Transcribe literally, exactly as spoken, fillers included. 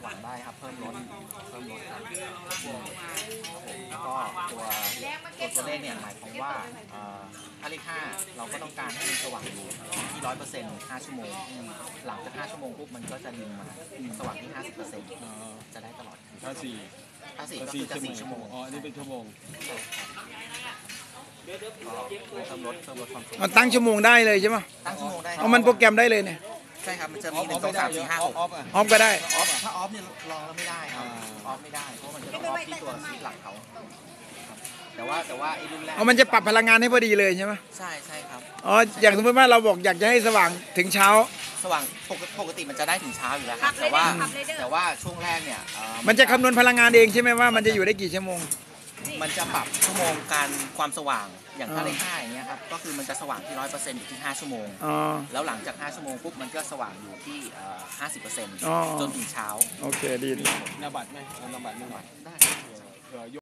ว่างได้ครับเพิ่มลดเพิ่มลดครับแล้วก็ตัวตัวตัวเลขเนี่ยหมายความว่าถ้าเลขห้าเราก็ต้องการให้มันสว่างอยู่ที่ร้อยเปอร์เซ็นต์ห้าชั่วโมงหลังจากห้าชั่วโมงปุ๊บมันก็จะดิมมาสว่างที่ห้าสิบเปอร์เซ็นต์จะได้ตลอดถ้าสี่ถ้าสี่ก็คือจะสี่ชั่วโมงอ๋ออันนี้เป็นชั่วโมงเพิ่มลดเพิ่มลดความสว่างมันตั้งชั่วโมงได้เลยใช่ไหมตั้งชั่วโมงได้เอามันโปรแกรมได้เลยเนี่ยใช่ครับมันจะมีหนึ่งสองสามสี่ห้าหกออฟก็ได้ออฟถ้าออฟเนี่ยลองแล้วไม่ได้ครับออฟไม่ได้เพราะมันจะต้องออฟที่ตัวซีหลักเขาแต่ว่าแต่ว่าไอ้รุ่นแรกเอามันจะปรับพลังงานให้พอดีเลยใช่ไหมใช่ใช่ครับอ๋ออย่างสมมติว่าเราบอกอยากจะให้สว่างถึงเช้าสว่างปกติมันจะได้ถึงเช้าอยู่แล้วครับแต่ว่าแต่ว่าช่วงแรกเนี่ยมันจะคำนวณพลังงานเองใช่ไหมว่ามันจะอยู่ได้กี่ชั่วโมงมันจะปรับชั่วโมงการความสว่างอย่างถ้าเลขห้าอย่างเงี้ยครับก็คือมันจะสว่างที่ร้อยเปอร์เซ็นต์อยู่ที่ห้าชั่วโมงแล้วหลังจากห้าชั่วโมงปุ๊บมันก็สว่างอยู่ที่ห้าสิบเปอร์เซ็นต์จนถึงเช้าโอเคดีนาบัตรไหมนาบัตรนาบัตรได้